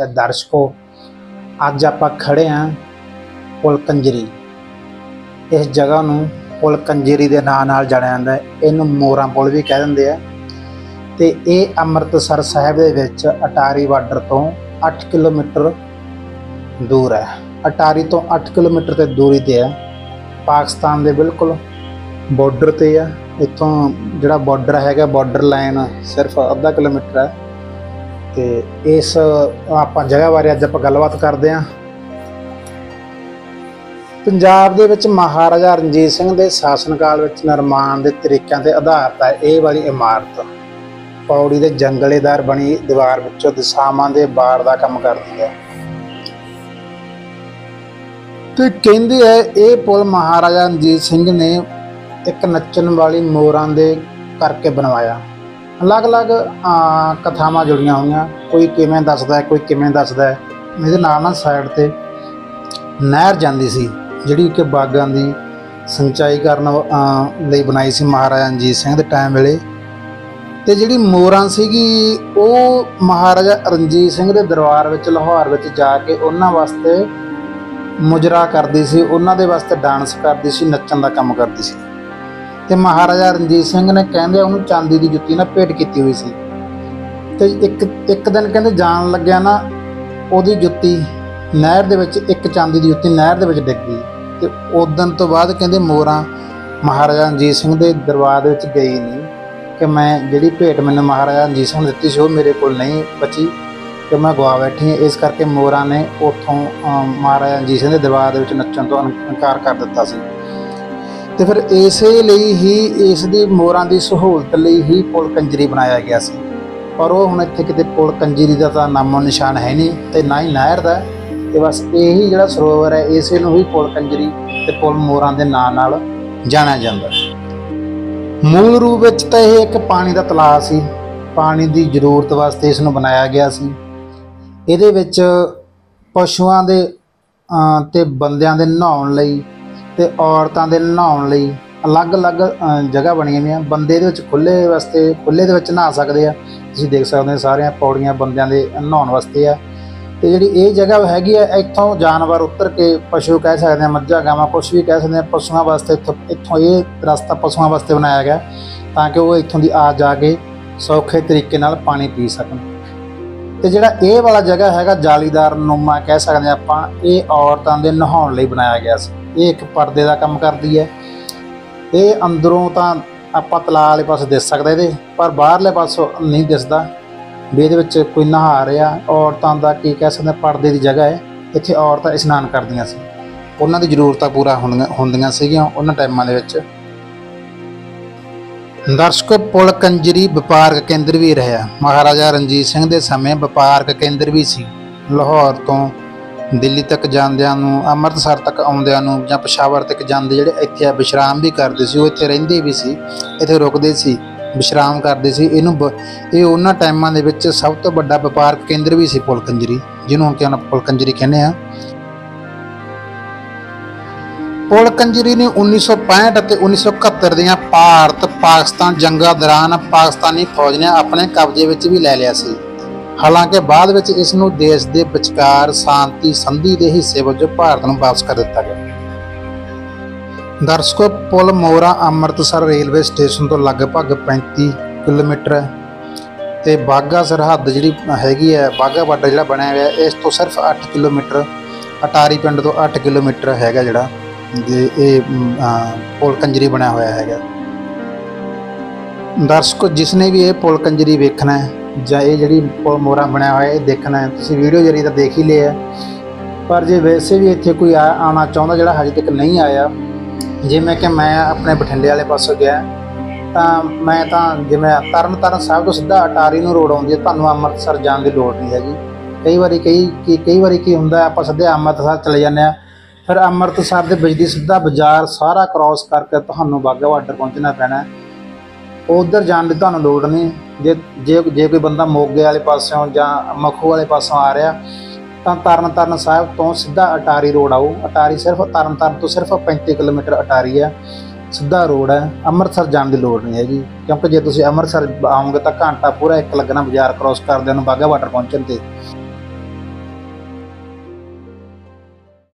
ਤੇ ਦਰਸ਼ਕੋ ਅੱਜ ਆਪਾਂ ਖੜੇ ਆਂ ਪੁਲ ਕੰਜਰੀ। ਇਸ ਜਗ੍ਹਾ ਨੂੰ ਪੁਲ ਕੰਜਰੀ ਦੇ ਨਾਂ ਨਾਲ ਜਾਣਿਆ ਜਾਂਦਾ ਹੈ। ਇਹਨੂੰ ਮੋਰਾਂ ਪੁਲ ਵੀ ਕਹਿ ਦਿੰਦੇ ਆ ਤੇ ਇਹ ਅੰਮ੍ਰਿਤਸਰ ਸਾਹਿਬ ਦੇ ਵਿੱਚ ਅਟਾਰੀ ਬਾਰਡਰ ਤੋਂ 8 ਕਿਲੋਮੀਟਰ दूर है। अटारी तो 8 किलोमीटर ते दूरी ते है, पाकिस्तान दे बिल्कुल बॉर्डर ते है। इत्थों जिहड़ा बॉर्डर हैगा बॉर्डर लाइन सिर्फ आधा किलोमीटर है। तो इस आपां जगह बारे अज आपां गलबात करदे हां। पंजाब दे विच महाराजा रणजीत सिंह दे शासन काल विच निर्माण दे तरीकिਆਂ ते आधारित है ਇਹ वाली इमारत। पौड़ी दे जंगलेदार बनी दीवार विचों दिशावां दे बार दा काम करदी है। तो कहते हैं ये पुल महाराजा रणजीत सिंह ने एक नच्चन वाली मोरां दे करके बनवाया। अलग अलग कथावां जुड़ियां हुई, कोई किवें दसदा है कोई किवें दसदा है। इहदे नाल ना साइड ते नहर जांदी सी जिहड़ी कि बागां दी सिंचाई करन लई बनाई सी महाराजा रणजीत सिंह दे टाइम वेले। ते जिहड़ी मोरां सीगी ओह महाराजा रणजीत सिंह दे दरबार विच लाहौर विच जाके उन्हां वास्ते मुजरा करदी सी, उन्हां दे वास्ते डांस करदी सी, नच्चण दा काम करदी सी। ते महाराजा रणजीत सिंह ने कहंदे उहनूं चांदी दी जुत्ती ना भेंट कीती हुई सी। ते एक दिन कहंदे जाण लग्गिया ना उहदी जुत्ती नहर दे विच एक चांदी दी जुत्ती नहर दे विच डिग गई। ते उस दिन तो बाद कहंदे मोरां महाराजा रणजीत सिंह दे दरबार दे विच गई नहीं कि मैं जिहड़ी भेंट मैनूं महाराजा रणजीत सिंह ने दित्ती सी ओह मेरे कोल नहीं बची कि मैं गवा बैठी हाँ। इस करके मोरां ने उत्थों महाराजा रणजीत सिंह के दरबार के नच्चण तो इनकार कर दिता सी। ते फिर इसे लई ही इसदी मोरां की सहूलत लई ही पुल कंजरी बनाया गया सी। पर वो हुण इत्थे किते पुल कंजरी का तो नामो निशान है नहीं ते ना ही नहर का। ते बस यही जिहड़ा सरोवर है इसे नूं ही पुल कंजरी ते पुल मोरां दे नाम नाल जाणिया जांदा। मूल रूप विच तां इह एक पानी का तलाव सी, पानी की जरूरत वास्ते इस नूं बनाया गया सी। ਇਹਦੇ ਵਿੱਚ ਪਸ਼ੂਆਂ ਦੇ ਤੇ ਬੰਦਿਆਂ ਦੇ ਨਹਾਉਣ ਲਈ ਤੇ ਔਰਤਾਂ ਦੇ ਨਹਾਉਣ ਲਈ ਅਲੱਗ-ਅਲੱਗ ਜਗ੍ਹਾ ਬਣੀਆਂ ਹੋਈਆਂ। ਬੰਦੇ ਦੇ ਵਿੱਚ ਖੁੱਲੇ ਵਾਸਤੇ ਖੁੱਲੇ ਦੇ ਵਿੱਚ ਨਹਾ ਸਕਦੇ ਆ, ਤੁਸੀਂ ਦੇਖ ਸਕਦੇ ਹੋ ਸਾਰੀਆਂ ਪੌੜੀਆਂ ਬੰਦਿਆਂ ਦੇ ਨਹਾਉਣ ਵਾਸਤੇ ਆ। ਤੇ ਜਿਹੜੀ ਇਹ ਜਗ੍ਹਾ ਹੈਗੀ ਆ ਇੱਥੋਂ ਜਾਨਵਰ ਉਤਰ ਕੇ ਪਸ਼ੂ ਕਹਿ ਸਕਦੇ ਆ, ਮੱਝਾਂ ਗਾਵਾਂ ਕੁਛ ਵੀ ਕਹਿ ਸਕਦੇ ਆ, ਪਸ਼ੂਆਂ ਵਾਸਤੇ ਇੱਥੋਂ ਇਹ ਰਸਤਾ ਪਸ਼ੂਆਂ ਵਾਸਤੇ ਬਣਾਇਆ ਗਿਆ ਤਾਂ ਕਿ ਉਹ ਇੱਥੋਂ ਦੀ ਆ ਜਾ ਕੇ ਸੌਖੇ ਤਰੀਕੇ ਨਾਲ ਪਾਣੀ ਪੀ ਸਕਣ। ਤੇ ਜਿਹੜਾ ਇਹ ਵਾਲਾ ਜਗ੍ਹਾ ਹੈਗਾ ਜਾਲੀਦਾਰ ਨੁਮਾ ਕਹਿ ਸਕਦੇ ਆਪਾਂ, ਇਹ ਔਰਤਾਂ ਦੇ ਨਹਾਉਣ ਲਈ ਬਣਾਇਆ ਗਿਆ ਸੀ। ਇਹ ਇੱਕ ਪਰਦੇ ਦਾ ਕੰਮ ਕਰਦੀ ਹੈ। ਇਹ ਅੰਦਰੋਂ ਤਾਂ ਆਪਾਂ ਤਲਾਅ ਵਾਲੇ ਪਾਸੇ ਦਿਸ ਸਕਦਾ ਇਹਦੇ, ਪਰ ਬਾਹਰਲੇ ਪਾਸੋਂ ਨਹੀਂ ਦਿਸਦਾ ਵੀ ਇਹਦੇ ਵਿੱਚ ਕੋਈ ਨਹਾ ਰਿਹਾ। ਔਰਤਾਂ ਦਾ ਕੀ ਕਹਿ ਸਕਦੇ ਪਰਦੇ ਦੀ ਜਗ੍ਹਾ ਹੈ। ਇੱਥੇ ਔਰਤਾਂ ਇਸ਼ਨਾਨ ਕਰਦੀਆਂ ਸੀ, ਉਹਨਾਂ ਦੀ ਜ਼ਰੂਰਤਾਂ ਪੂਰਾ ਹੁੰਦੀਆਂ ਸੀਗੀਆਂ ਉਹਨਾਂ ਟਾਈਮਾਂ ਦੇ ਵਿੱਚ। दर्शकों पुल कंजरी वपारक केंद्र भी रहा। महाराजा रणजीत सिंह के समय वपारक केंद्र भी सी। लाहौर तो दिल्ली तक जांदियां नूं, अमृतसर तक आउंदियां नूं जां पेशावर तक जांदे जिहड़े इत्थे विश्राम भी करते सी, इत्थे रहिंदे भी सी, इत्थे रुकदे सी, विश्राम करते सी। ये उन्हां टाइमां दे विच सब तो वड्डा वपारक केंद्र भी सी पुल कंजरी, जिन्हों कि हम पुल कंजरी कहने आ। पुल कंजरी ने 1965 ਅਤੇ 1971 ਦੀਆਂ ਭਾਰਤ ਪਾਕਿਸਤਾਨ ਜੰਗਾਂ ਦੌਰਾਨ ਪਾਕਿਸਤਾਨੀ ਫੌਜ ਨੇ ਆਪਣੇ ਕਬਜ਼ੇ ਵਿੱਚ ਵੀ ਲੈ ਲਿਆ ਸੀ। ਹਾਲਾਂਕਿ ਬਾਅਦ ਵਿੱਚ ਇਸ ਨੂੰ ਦੇਸ਼ ਦੇ ਵਿਚਕਾਰ ਸ਼ਾਂਤੀ ਸੰਧੀ ਦੇ ਹਿੱਸੇ ਵਜੋਂ ਭਾਰਤ ਨੂੰ ਵਾਪਸ ਕਰ ਦਿੱਤਾ ਗਿਆ। ਦਰਸ਼ਕੋ ਪੁਲ ਮੋਰਾ ਅੰਮ੍ਰਿਤਸਰ ਰੇਲਵੇ ਸਟੇਸ਼ਨ ਤੋਂ ਲਗਭਗ 35 ਕਿਲੋਮੀਟਰ ਹੈ ਤੇ ਬਾਘਾ ਸਰਹੱਦ ਜਿਹੜੀ ਹੈਗੀ ਹੈ, ਬਾਘਾ ਬਾਰਡਰ ਜਿਹੜਾ ਬਣਿਆ ਹੋਇਆ ਇਸ ਤੋਂ ਸਿਰਫ 8 ਕਿਲੋਮੀਟਰ, ਅਟਾਰੀ ਪਿੰਡ ਤੋਂ 8 ਕਿਲੋਮੀਟਰ ਹੈਗਾ ਜਿਹੜਾ पुल कंजरी बनया होया है। दर्शकों जिसने भी ये पुल कंजरी वेखना है ਜਾਂ ਇਹ ਜਿਹੜੀ ਪੁਲ ਮੋਰਾ ਬਣਿਆ ਹੋਇਆ ਇਹ ਦੇਖਣਾ ਹੈ, ਤੁਸੀਂ ਵੀਡੀਓ ਜਰੀ ਤਾਂ ਦੇਖ ਹੀ ਲਿਆ। ਪਰ ਜੇ ਵੈਸੇ ਵੀ ਇੱਥੇ ਕੋਈ ਆਉਣਾ ਚਾਹੁੰਦਾ ਜਿਹੜਾ ਹਜੇ ਤੱਕ ਨਹੀਂ ਆਇਆ, ਜਿਵੇਂ ਕਿ ਮੈਂ ਆਪਣੇ ਬਠਿੰਡੇ ਵਾਲੇ ਪਾਸੋਂ ਗਿਆ ਤਾਂ ਮੈਂ ਤਾਂ ਜਿਵੇਂ ਤਰਨਤਾਰਨ ਸਾਹਿਬ ਤੋਂ ਸਿੱਧਾ ਅਟਾਰੀ ਨੂੰ ਰੋਡ ਆਉਂਦੀ ਹੈ, ਤੁਹਾਨੂੰ ਅੰਮ੍ਰਿਤਸਰ ਜਾਣ ਦੀ ਲੋੜ ਨਹੀਂ ਹੈਗੀ। ਕਈ ਵਾਰੀ ਕੀ ਹੁੰਦਾ ਆਪਾਂ ਸਿੱਧੇ ਅੰਮ੍ਰਿਤਸਰ ਚਲੇ ਜਾਂਦੇ ਹਾਂ, ਫਿਰ ਅੰਮ੍ਰਿਤਸਰ ਦੇ ਵਿੱਚ ਦੀ ਸਿੱਧਾ ਬਾਜ਼ਾਰ ਸਾਰਾ ਕ੍ਰੋਸ ਕਰਕੇ ਤੁਹਾਨੂੰ ਬਾਘਾ ਬਾਰਡਰ ਪਹੁੰਚਣਾ ਪੈਣਾ। उधर जाने की तुहानूं लोड़ नहीं। जे कोई बंदा मोगे वाले पासों जां मखू वाले पासों आ रहा तो तरन साहिब तो सीधा अटारी रोड आओ। अटारी सिर्फ तरन तो सिर्फ 35 किलोमीटर अटारी है, सीधा रोड है। अमृतसर जाने की लोड़ नहीं हैगी, क्योंकि जे तुसीं अमृतसर आओगे तो घंटा पूरा एक लगना बाजार क्रॉस करदे नूं बाघा बार्डर पहुंचण ते।